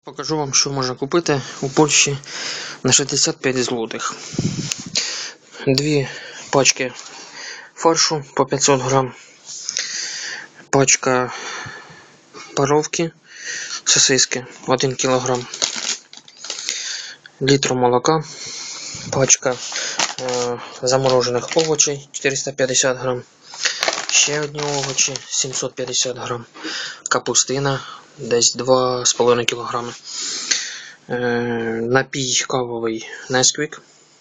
Покажу вам, що можна купити у Польщі на 65 злотих. Дві пачки фаршу по 500 грам, пачка паровки, сосиски 1 кг, літр молока, пачка заморожених овочей 450 грам, ще одні овочі 750 грам, капустина десь 2,5 кг, напій кавовий Nesquik,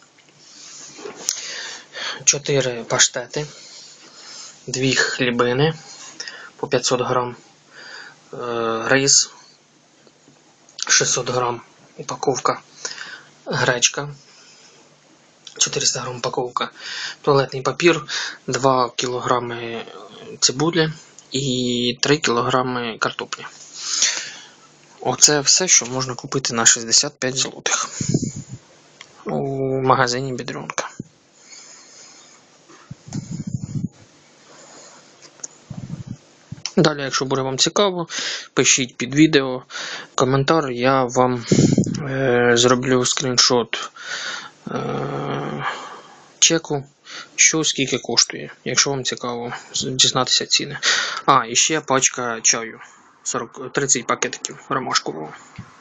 4 паштети, 2 хлібини по 500 грам, рис 600 грам упаковка, гречка 400 грам упаковка, туалетний папір, 2 кг цибулі і 3 кг картоплі. Оце все, що можна купити на 65 злотих у магазині Бідрюнка. Далі, якщо буде вам цікаво, пишіть під відео коментар, я вам зроблю скріншот чеку, що скільки коштує, якщо вам цікаво дізнатися ціни. І ще пачка чаю, 30 пакетиків ромашкового.